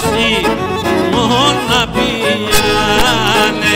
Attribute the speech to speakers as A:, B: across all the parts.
A: εσύ μόνα πιάνε.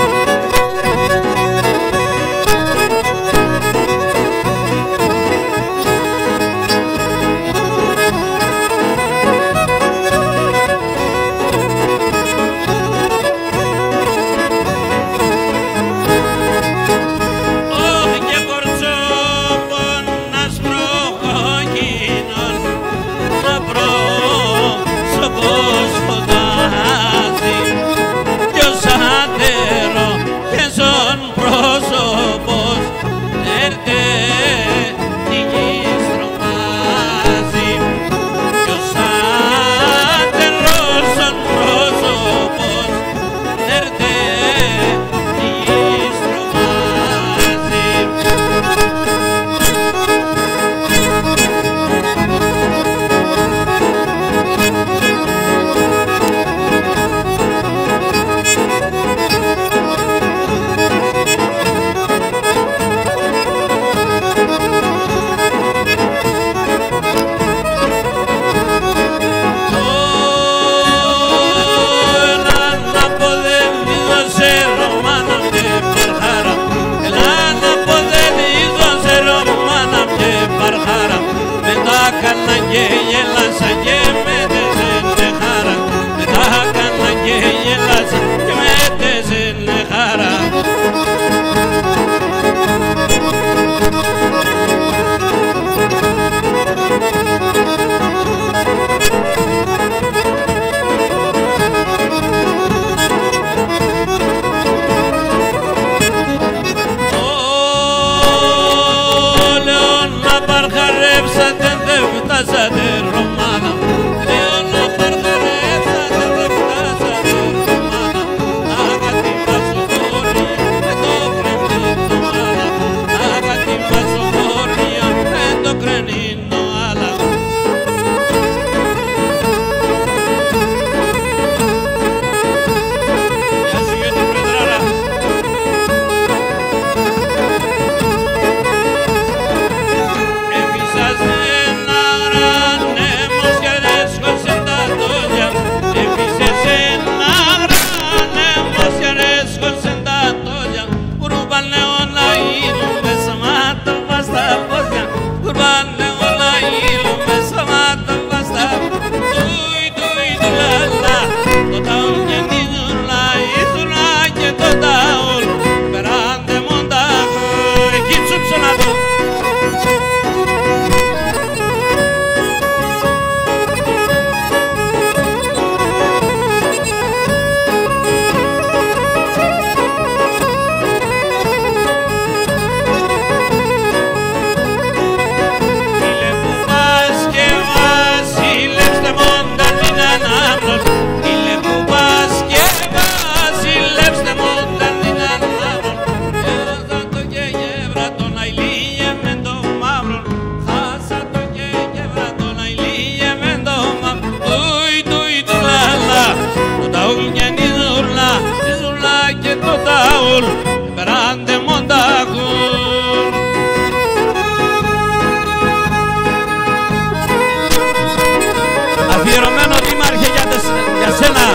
B: Αφιερωμένο δήμαρχε για σένα.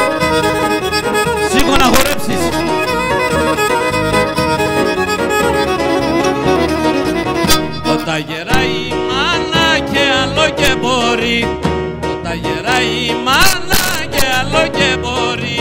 B: Σήκω να χορέψεις. Όταν γεράει η μάνα και άλλο και μπορεί, όταν γεράει η μάνα και άλλο και μπορεί.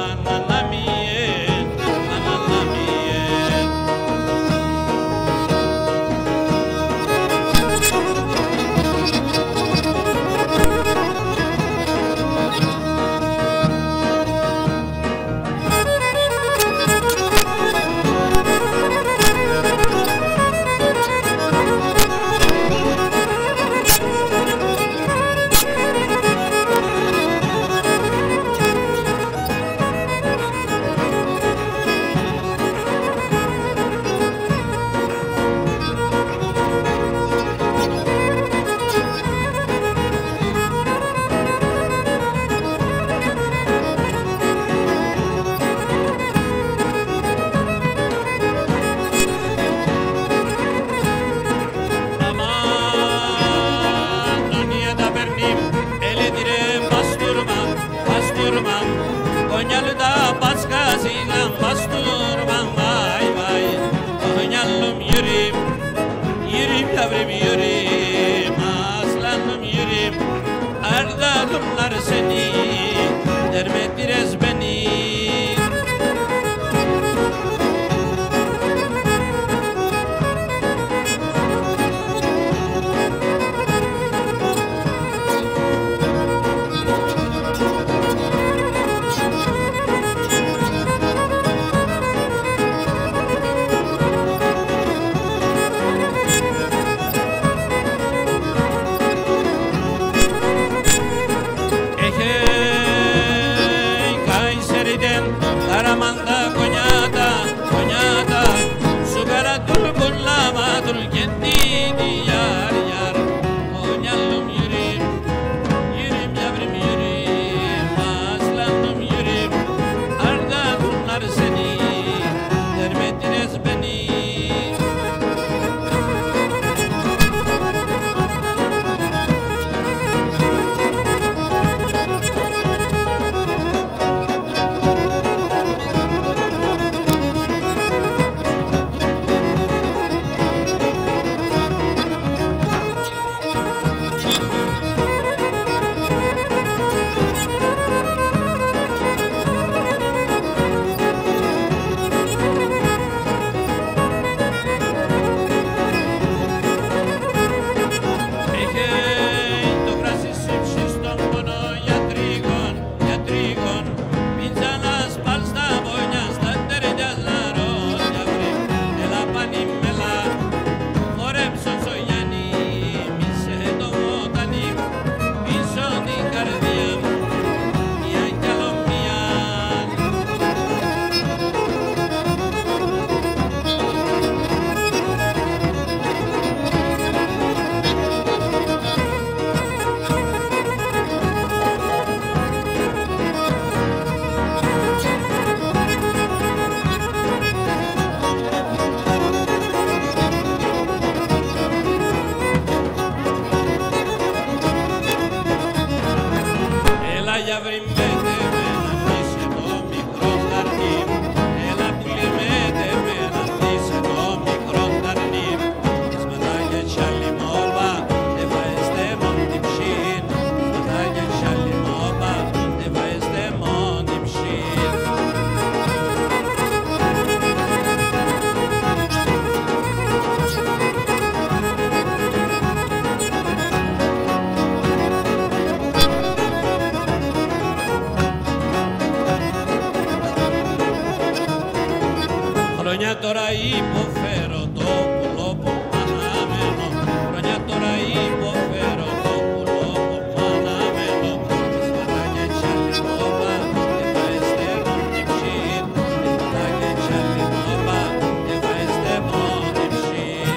B: Χρόνια τώρα υποφέρω το πουλό που αναμένω. Χρόνια τώρα υποφέρω το πουλό που αναμένω. Σπατάκια τσαλινόβα, εφαέστε μόνη ψήν. Σπατάκια τσαλινόβα, εφαέστε μόνη ψήν.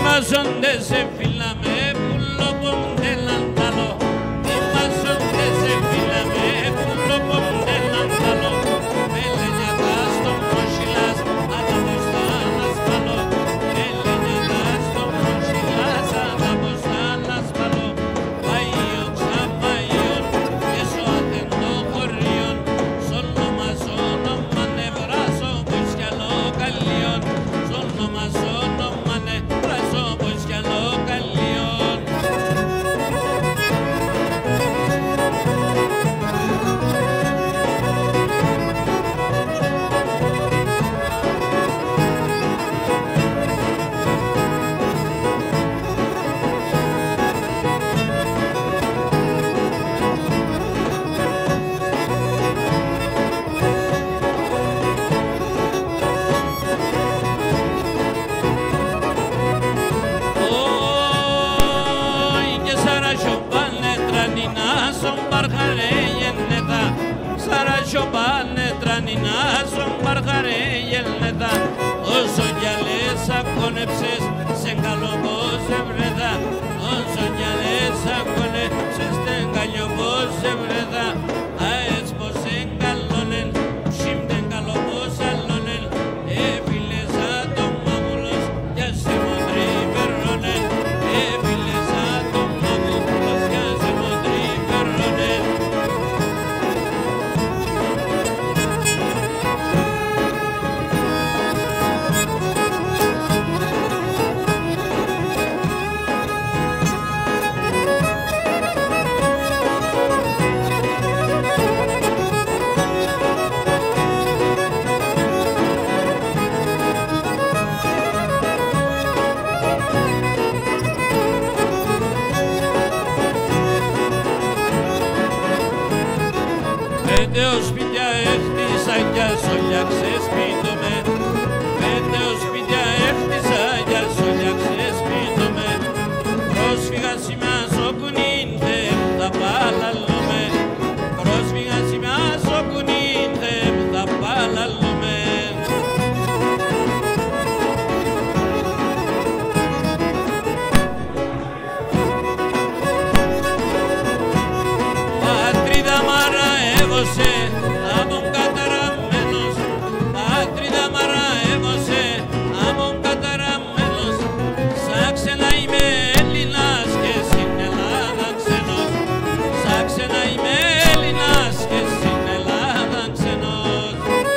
B: Dimazonde se filame pullo ponte l'antalo. Dimazonde se filame pullo ponte l'antalo. Meleñatas ton mochilas a la bostanas palo. Meleñatas ton mochilas a la bostanas palo. Bayon chamayon, eso atendo corrión. Solo más solo manebrazo busca lo calión. Solo más solo manebrazo busca lo calión. Şobane tranina son barjare yelneda o soñalesa con epses sengalobo sebreda o soñalesa con epses tengañobo sebreda a espos engalonen shimden galobo salonen e filesa tomabulos ya se modri perronen e filesa tomabulos ya se modri perronen. Πέντε σπίτια έχτισα για σολιά ξεσπίτωμε. Πέντε σπίτια έχτισα για σολιά ξεσπίτωμε. Πρόσφυγα σημαία σοκουνίντε τα παλαλώμε. Πρόσφυγα σημαία σοκουνίντε τα παλαλώμε. Πατρίδα μάρα έβωσε άμον καταραμένος. Πατρίδα μάρα έβωσε άμον καταραμένος. Σαν ξένα είμαι Έλληνας και στην Ελλάδα ξένος. Σαν ξένα είμαι Έλληνας και στην Ελλάδα ξένος.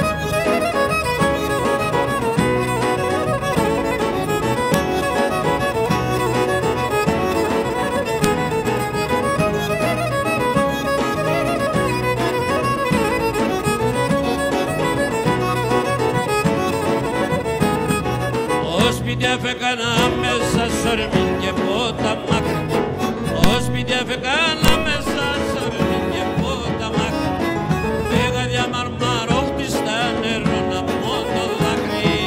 B: Σπίτια φεκάνα μέσα σορμήν και πότα μάκρυ. Σπίτια φεκάνα μέσα σορμήν και πότα μάκρυ. Πήγα διαμαρμαρόχτη στα νερό να πω το δάκρυ.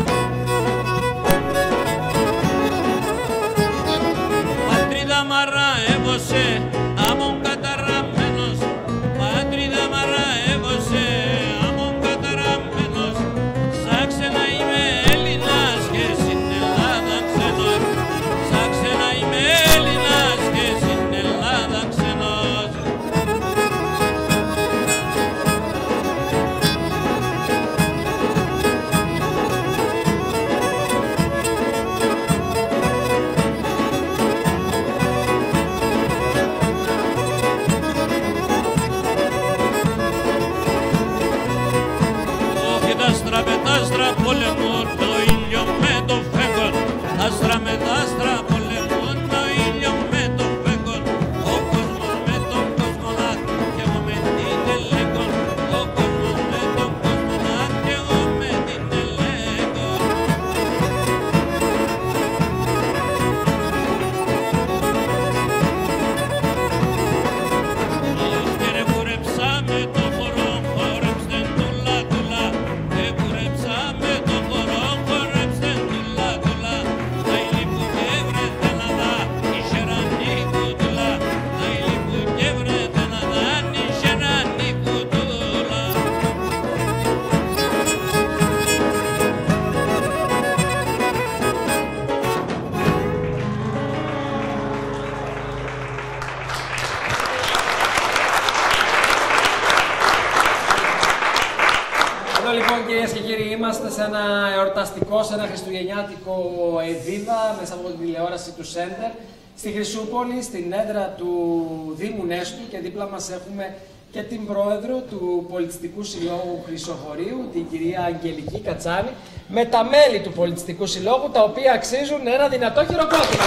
B: Πατρίδα μαρά έβωσε άμον καταραμένος. Πατρίδα μαρά έβωσε άμον καταραμένος. Σαν ξένα είμαι Έλληνας και στην Ελλάδα ξένος. Σαν ξένα είμαι Έλληνας και στην Ελλάδα ξένος.
C: είμαστε σε ένα εορταστικό, σε ένα χριστουγεννιάτικο Εβίβα μέσα από την τηλεόραση του Σέντερ στη Χρυσούπολη, στην έδρα του Δήμου Νέστου, και δίπλα μας έχουμε και την πρόεδρο του Πολιτιστικού Συλλόγου Χρυσοχωρίου, την κυρία Αγγελική Κατσάνη, με τα μέλη του Πολιτιστικού Συλλόγου, τα οποία αξίζουν ένα δυνατό χειροκρότημα.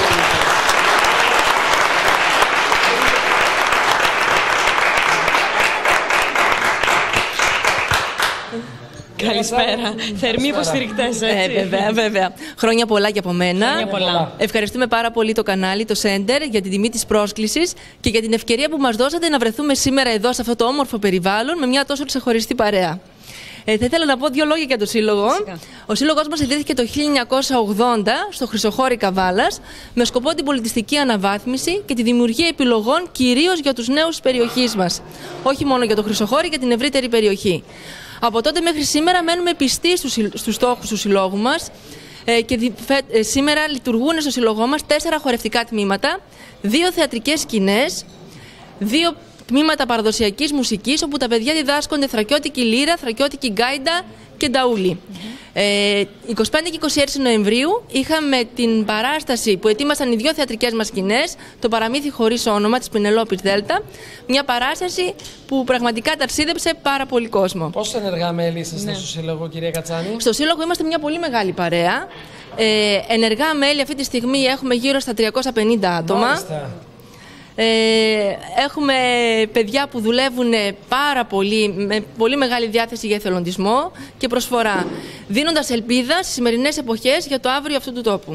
D: Καλησπέρα. Θερμοί υποστηρικτές, έτσι.
E: Βέβαια. Χρόνια πολλά και από μένα.
D: Χρόνια πολλά.
E: Ευχαριστούμε πάρα πολύ το κανάλι, το Σέντερ, για την τιμή της πρόσκλησης και για την ευκαιρία που μας δώσατε να βρεθούμε σήμερα εδώ, σε αυτό το όμορφο περιβάλλον, με μια τόσο ξεχωριστή παρέα. Θα ήθελα να πω δύο λόγια για το Σύλλογο.
D: Φυσικά.
E: Ο Σύλλογος μας ιδρύθηκε το 1980 στο Χρυσοχώρι Καβάλας με σκοπό την πολιτιστική αναβάθμιση και τη δημιουργία επιλογών κυρίως για τους νέους της περιοχής μας. Όχι μόνο για το Χρυσοχώρι, για την ευρύτερη περιοχή. Από τότε μέχρι σήμερα μένουμε πιστοί στους στόχους του Συλλόγου μας και σήμερα λειτουργούν στο Σύλλογό μας 4 χορευτικά τμήματα, 2 θεατρικές σκηνές, 2 τμήματα παραδοσιακής μουσικής, όπου τα παιδιά διδάσκονται θρακιώτικη λύρα, θρακιώτικη γκάιντα και νταούλι. 25 και 26 Νοεμβρίου είχαμε την παράσταση που ετοίμασαν οι 2 θεατρικές μας σκηνές, το Παραμύθι χωρίς όνομα της Πενελόπης Δέλτα, μια παράσταση που πραγματικά ταξίδεψε πάρα πολύ κόσμο.
C: Πόσο ενεργά μέλη είσαστε στο Σύλλογο, κυρία Κατσάνη?
E: Στο Σύλλογο είμαστε μια πολύ μεγάλη παρέα. Ενεργά μέλη αυτή τη στιγμή έχουμε γύρω στα 350 άτομα.
C: Μάλιστα.
E: Έχουμε παιδιά που δουλεύουν πάρα πολύ, με πολύ μεγάλη διάθεση για εθελοντισμό και προσφορά, δίνοντας ελπίδα στις σημερινές εποχές για το αύριο αυτού του τόπου.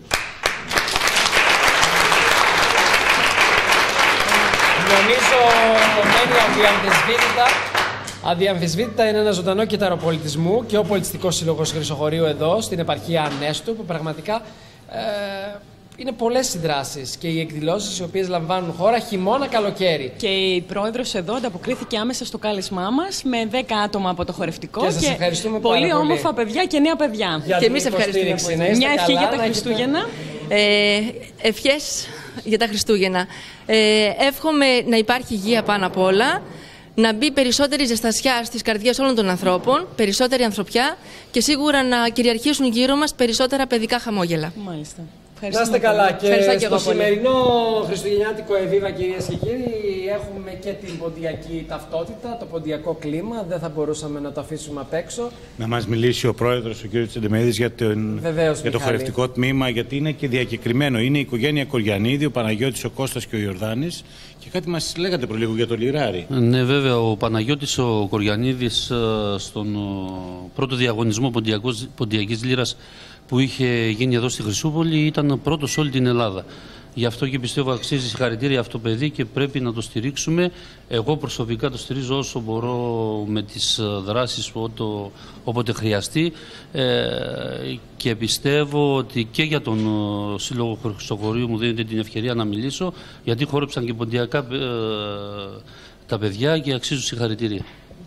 C: Νομίζω μένει αδιαμφισβήτητα είναι ένα ζωντανό κύτταρο πολιτισμού και ο Πολιτιστικός Σύλλογος Χρυσοχωρίου εδώ στην επαρχία Νέστου, που πραγματικά είναι πολλές οι δράσεις και οι εκδηλώσεις οι οποίες λαμβάνουν χώρα χειμώνα-καλοκαίρι.
D: Και η πρόεδρος εδώ ανταποκρίθηκε άμεσα στο κάλεσμά μας με 10 άτομα από το χορευτικό
C: και σας ευχαριστούμε
D: πολύ
C: πάρα πολύ.
D: όμορφα παιδιά και νέα παιδιά.
E: Και εμείς ευχαριστούμε πολύ.
D: Μια ευχή για τα Χριστούγεννα.
E: Ευχές για τα Χριστούγεννα. Εύχομαι να υπάρχει υγεία πάνω απ' όλα, να μπει περισσότερη ζεστασιά στις καρδιές όλων των ανθρώπων, περισσότερη ανθρωπιά και σίγουρα να κυριαρχήσουν γύρω μας περισσότερα παιδικά χαμόγελα.
D: Μάλιστα.
C: Να είστε καλά. Και στο
E: πολύ.
C: σημερινό χριστουγεννιάτικο Εβίβα, κυρίες και κύριοι, έχουμε και την ποντιακή ταυτότητα, το ποντιακό κλίμα. Δεν θα μπορούσαμε να το αφήσουμε απ' έξω.
F: Να μας μιλήσει ο πρόεδρος, ο κ. Τσεντεμέδης, για το χορευτικό τμήμα, γιατί είναι και διακεκριμένο. Είναι η οικογένεια Κοριανίδη, ο Παναγιώτης, ο Κώστας και ο Ιορδάνης. Και κάτι μας λέγατε προλίγο για το λιράρι.
G: Ναι, βέβαια, ο Παναγιώτης ο Κοριανίδης στον πρώτο διαγωνισμό ποντιακής λύρας που είχε γίνει εδώ στη Χρυσούπολη ήταν πρώτος σε όλη την Ελλάδα. Γι' αυτό και πιστεύω αξίζει συγχαρητήρια αυτό το παιδί και πρέπει να το στηρίξουμε. Εγώ προσωπικά το στηρίζω όσο μπορώ με τις δράσεις όποτε χρειαστεί και πιστεύω ότι και για τον Σύλλογο Χρυσοχωρίου μου δίνεται την ευκαιρία να μιλήσω, γιατί χόρεψαν και ποντιακά τα παιδιά και αξίζουν συγχαρητήρια.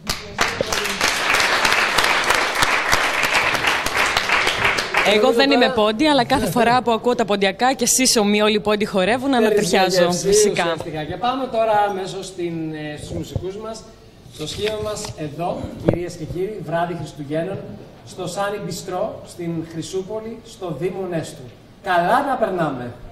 D: Εγώ δεν είμαι πόντι, αλλά κάθε φορά που ακούω τα ποντιακά και εσείς όλοι πόντι χορεύουν, ανατριχιάζω. Φυσικά.
C: Και πάμε τώρα αμέσως στους μουσικούς μας, στο σχήμα μας εδώ, κυρίες και κύριοι, βράδυ Χριστουγέννων, στο Σάνι Μπιστρό, στην Χρυσούπολη, στο Δήμο Νέστου. Καλά να περνάμε!